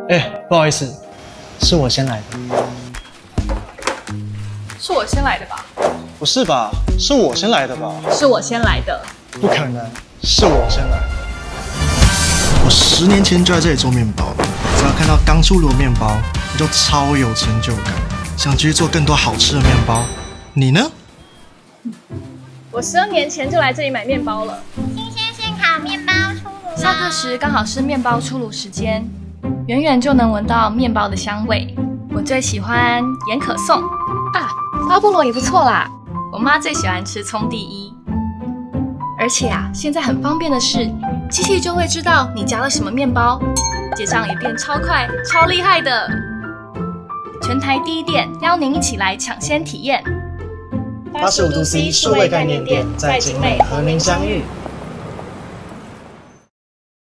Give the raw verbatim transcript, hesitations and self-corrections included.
哎、不好意思，是我先来的。 是我先来的吧？ 不是吧？是我先来的吧？ 是我先来的。 不可能，是我先来的。我十年前就在这里做面包，只要看到刚出炉的面包，我就超有成就感，想继续做更多好吃的面包。你呢？ 我十二年前就来这里买面包了。 新鲜现烤面包出炉了。 下课时刚好是面包出炉时间，远远就能闻到面包的香味。我最喜欢盐可颂啊，花菠萝也不错啦。我妈最喜欢吃葱第一。而且啊，现在很方便的是，机器就会知道你夹了什么面包，结账也变超快、超厉害的。全台第一店邀您一起来抢先体验。 八十五度 C 数位概念店在景美和您相遇。